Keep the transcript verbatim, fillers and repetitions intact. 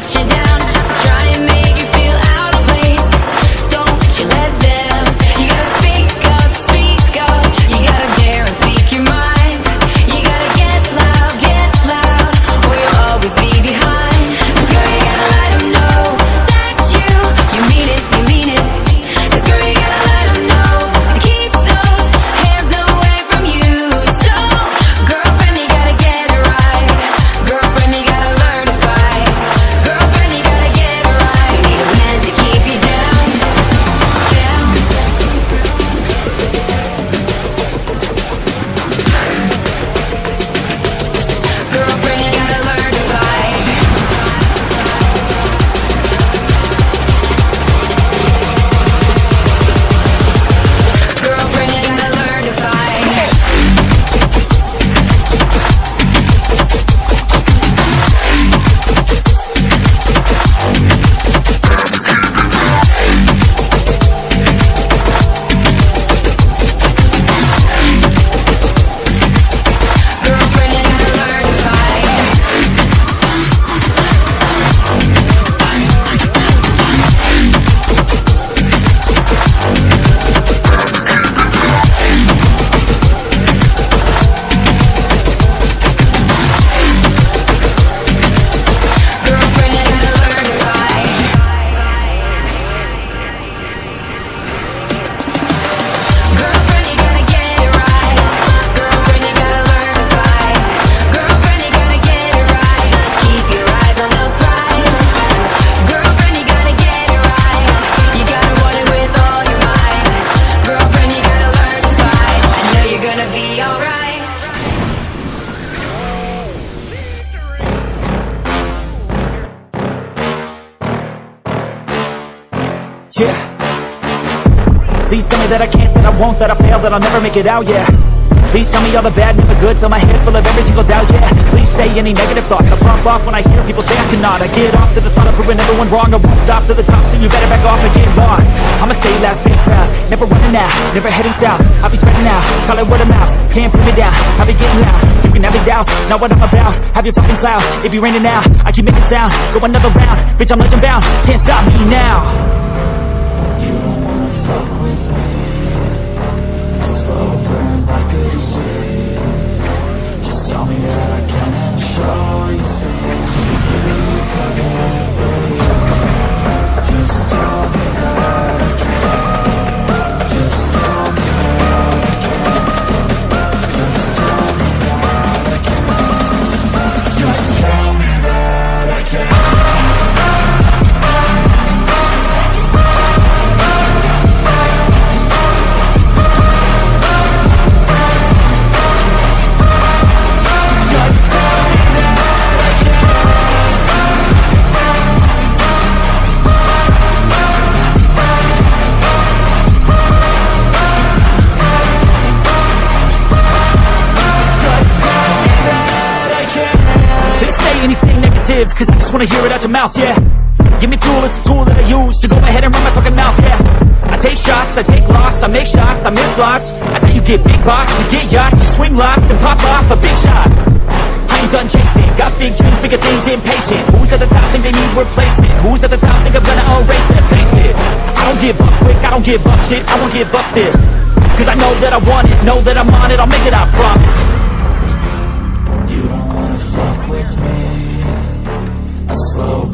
shut you down, try and make you feel out of place. Don't you let them. You gotta speak up, speak up. You gotta dare and speak your mind. You gotta get loud, get loud, or you'll always be behind. Cause girl, you gotta let them know that you, you mean it, you mean it. Cause girl, you gotta let them know to keep those hands away from you. So, girlfriend, you gotta get it right. Girlfriend, you gotta learn to fight. Girlfriend, you gotta get it right. You need a man to keep you down, down. Girlfriend, you gotta learn to fight. Girlfriend, you gotta learn to fight. Girlfriend, you gotta learn to fight. Girlfriend, you gotta learn to fight. Girlfriend, you gotta get it right. Girlfriend, you gotta learn to fight. Girlfriend, you gotta get it right. Keep your eyes on the prize. Girlfriend, you gotta get it right. You gotta want it with all your might. Girlfriend, you gotta learn to fight. I know you're gonna be alright. Yeah. Please tell me that I can't, that I won't, that I fail, that I'll never make it out, yeah. Please tell me all the bad, never good, fill my head full of every single doubt, yeah. Please say any negative thoughts, I pop off when I hear people say I cannot. I get off to the thought of proving everyone wrong, I won't stop to the top, so you better back off and get lost. I'ma stay loud, stay proud, never running out, never heading south. I'll be spreading out, call it word of mouth, can't put me down, I'll be getting loud. You can have your doubts, not what I'm about, have your fucking cloud, it be raining now, I keep making sound, go another round, bitch I'm legend bound, can't stop me now. You don't wanna fuck with me. A slow burn like a disease. Just tell me that I can and show you things that you couldn't believe. Just tell me that I can. Just tell me that I can. Just tell me that I can. Just tell me that I can. Cause I just wanna hear it out your mouth, yeah. Give me fuel, it's a tool that I use to go ahead and run my fucking mouth, yeah. I take shots, I take loss, I make shots, I miss lots. I tell you get big box, you get yachts, you swing lots and pop off a big shot. I ain't done chasing, got big dreams, bigger things, impatient. Who's at the top think they need replacement? Who's at the top think I'm gonna erase it, face it? I don't give up quick, I don't give up shit, I won't give up this. Cause I know that I want it, know that I'm on it, I'll make it, I promise. You don't wanna fuck with me. A slow